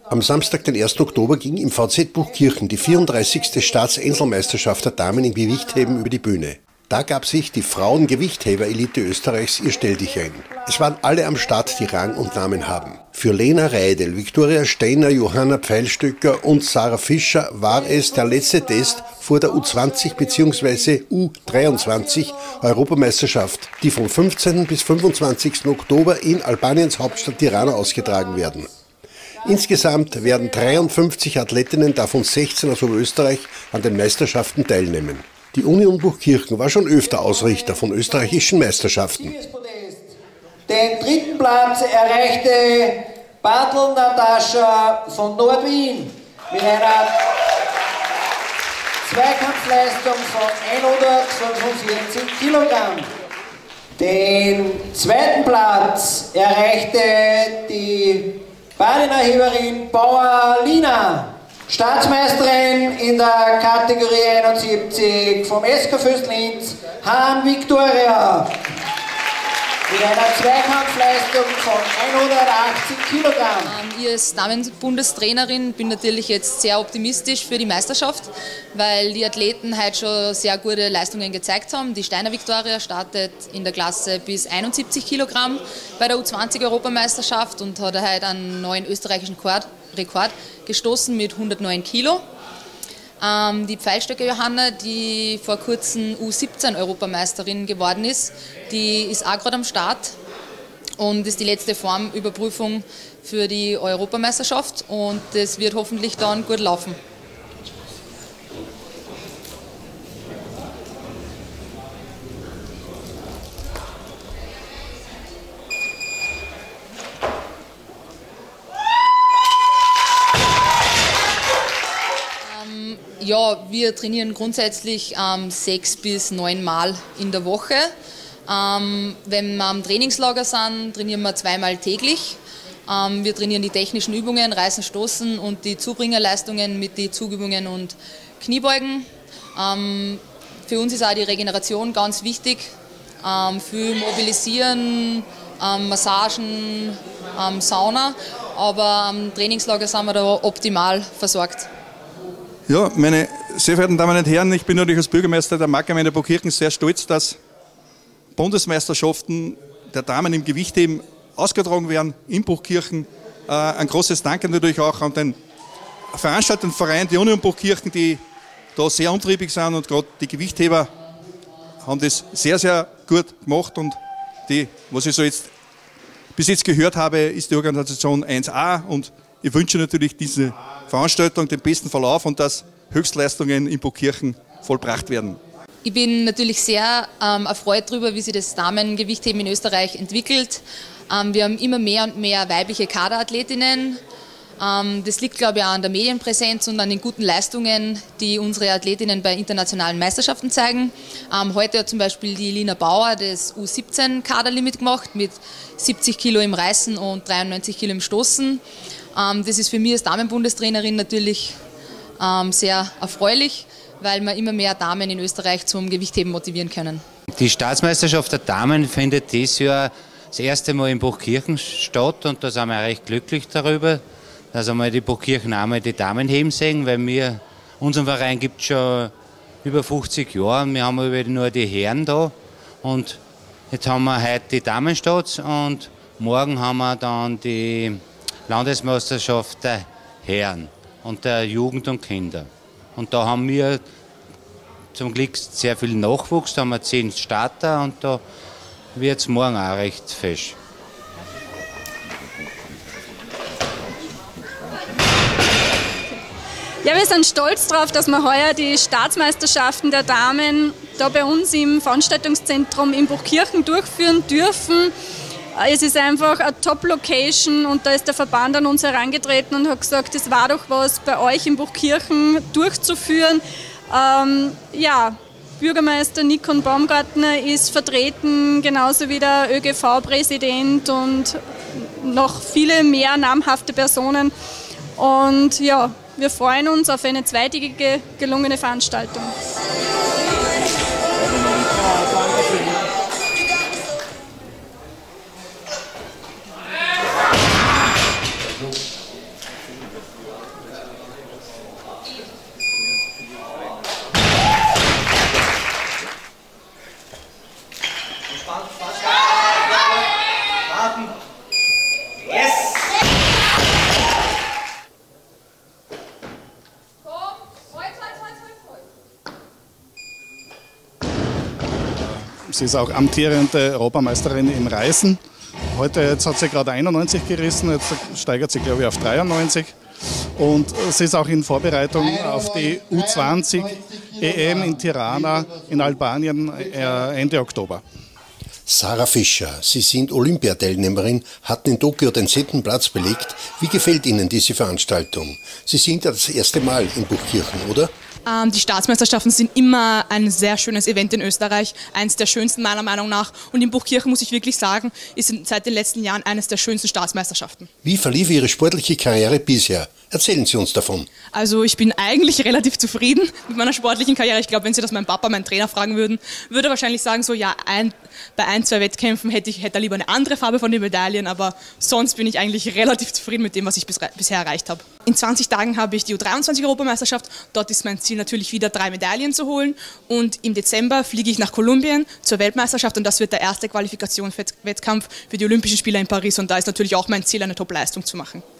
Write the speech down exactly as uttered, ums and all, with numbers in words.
Am Samstag, den ersten Oktober, ging im V Z Buchkirchen die vierunddreißigste Staatseinzelmeisterschaft der Damen im Gewichtheben über die Bühne. Da gab sich die Frauen-Gewichtheber-Elite Österreichs ihr Stelldichein. Es waren alle am Start, die Rang und Namen haben. Für Lena Reidel, Viktoria Steiner, Johanna Pfeilstöcker und Sarah Fischer war es der letzte Test vor der U zwanzig bzw. U dreiundzwanzig Europameisterschaft, die vom fünfzehnten bis fünfundzwanzigsten Oktober in Albaniens Hauptstadt Tirana ausgetragen werden. Insgesamt werden dreiundfünfzig Athletinnen, davon sechzehn aus Oberösterreich, an den Meisterschaften teilnehmen. Die Union Buchkirchen war schon öfter Ausrichter von österreichischen Meisterschaften. Den dritten Platz erreichte Bartel Natascha von Nordwien mit einer Zweikampfleistung von hundertfünfundvierzig Kilogramm. Den zweiten Platz erreichte die Badenerheberin Bauer Lina, Staatsmeisterin in der Kategorie einundsiebzig vom S K Föst Linz, Hahn Viktoria, mit einer Zweikampfleistung von hundertachtzig Kilogramm. Ähm, ich als Damenbundestrainerin bin natürlich jetzt sehr optimistisch für die Meisterschaft, weil die Athleten heute schon sehr gute Leistungen gezeigt haben. Die Steiner Viktoria startet in der Klasse bis einundsiebzig Kilogramm bei der U zwanzig Europameisterschaft und hat heute einen neuen österreichischen Rekord gestoßen mit hundertneun Kilo. Ähm, die Pfeilstöcker Johanna, die vor kurzem U siebzehn Europameisterin geworden ist, die ist auch gerade am Start und ist die letzte Formüberprüfung für die Europameisterschaft und das wird hoffentlich dann gut laufen. Ja, wir trainieren grundsätzlich ähm, sechs bis neun Mal in der Woche. Ähm, wenn wir am Trainingslager sind, trainieren wir zweimal täglich. Ähm, wir trainieren die technischen Übungen, Reißen, Stoßen und die Zubringerleistungen mit den Zugübungen und Kniebeugen. Ähm, für uns ist auch die Regeneration ganz wichtig. Ähm, für Mobilisieren, ähm, Massagen, ähm, Sauna. Aber am Trainingslager sind wir da optimal versorgt. Ja, meine sehr verehrten Damen und Herren, ich bin natürlich als Bürgermeister der Marktgemeinde Buchkirchen sehr stolz, dass Bundesmeisterschaften der Damen im Gewichtheben ausgetragen werden in Buchkirchen. Äh, ein großes Danke natürlich auch an den Veranstaltungsverein, die Union Buchkirchen, die da sehr umtriebig sind und gerade die Gewichtheber haben das sehr, sehr gut gemacht und die, was ich so jetzt bis jetzt gehört habe, ist die Organisation eins A und ich wünsche natürlich diese Veranstaltung den besten Verlauf und dass Höchstleistungen in Buchkirchen vollbracht werden. Ich bin natürlich sehr ähm, erfreut darüber, wie sich das Damengewichtheben in Österreich entwickelt. Ähm, wir haben immer mehr und mehr weibliche Kaderathletinnen. Ähm, das liegt, glaube ich, auch an der Medienpräsenz und an den guten Leistungen, die unsere Athletinnen bei internationalen Meisterschaften zeigen. Ähm, heute hat zum Beispiel die Lina Bauer das U siebzehn Kaderlimit gemacht mit siebzig Kilo im Reißen und dreiundneunzig Kilo im Stoßen. Das ist für mich als Damenbundestrainerin natürlich sehr erfreulich, weil wir immer mehr Damen in Österreich zum Gewichtheben motivieren können. Die Staatsmeisterschaft der Damen findet dieses Jahr das erste Mal in Buchkirchen statt und da sind wir recht glücklich darüber, dass einmal die Buchkirchen einmal die Damen heben sehen, weil wir, unseren Verein gibt es schon über fünfzig Jahre und wir haben nur die Herren da und jetzt haben wir heute die Damen statt und morgen haben wir dann die Landesmeisterschaft der Herren und der Jugend und Kinder. Und da haben wir zum Glück sehr viel Nachwuchs, da haben wir zehn Starter und da wird es morgen auch recht fest. Ja, wir sind stolz darauf, dass wir heuer die Staatsmeisterschaften der Damen da bei uns im Veranstaltungszentrum in Buchkirchen durchführen dürfen. Es ist einfach eine Top-Location und da ist der Verband an uns herangetreten und hat gesagt, es war doch was bei euch in Buchkirchen durchzuführen. Ähm, ja, Bürgermeister Nikon Baumgartner ist vertreten, genauso wie der Ö G V-Präsident und noch viele mehr namhafte Personen. Und ja, wir freuen uns auf eine zweitägige gelungene Veranstaltung. Sie ist auch amtierende Europameisterin im Reisen. Heute jetzt hat sie gerade einundneunzig gerissen, jetzt steigert sie, glaube ich, auf dreiundneunzig. Und sie ist auch in Vorbereitung auf die U zwanzig E M in Tirana in Albanien Ende Oktober. Sarah Fischer, Sie sind Olympiateilnehmerin, hatten in Tokio den zehnten Platz belegt. Wie gefällt Ihnen diese Veranstaltung? Sie sind ja das erste Mal in Buchkirchen, oder? Ähm, die Staatsmeisterschaften sind immer ein sehr schönes Event in Österreich, eines der schönsten meiner Meinung nach. Und in Buchkirchen, muss ich wirklich sagen, ist seit den letzten Jahren eines der schönsten Staatsmeisterschaften. Wie verlief Ihre sportliche Karriere bisher? Erzählen Sie uns davon. Also ich bin eigentlich relativ zufrieden mit meiner sportlichen Karriere. Ich glaube, wenn Sie das meinen Papa, meinen Trainer fragen würden, würde er wahrscheinlich sagen, so ja, ein, bei ein, zwei Wettkämpfen hätte ich hätte er lieber eine andere Farbe von den Medaillen, aber sonst bin ich eigentlich relativ zufrieden mit dem, was ich bis, bisher erreicht habe. In zwanzig Tagen habe ich die U dreiundzwanzig Europameisterschaft. Dort ist mein Ziel natürlich wieder drei Medaillen zu holen. Und im Dezember fliege ich nach Kolumbien zur Weltmeisterschaft und das wird der erste Qualifikationswettkampf für die Olympischen Spiele in Paris. Und da ist natürlich auch mein Ziel, eine Top-Leistung zu machen.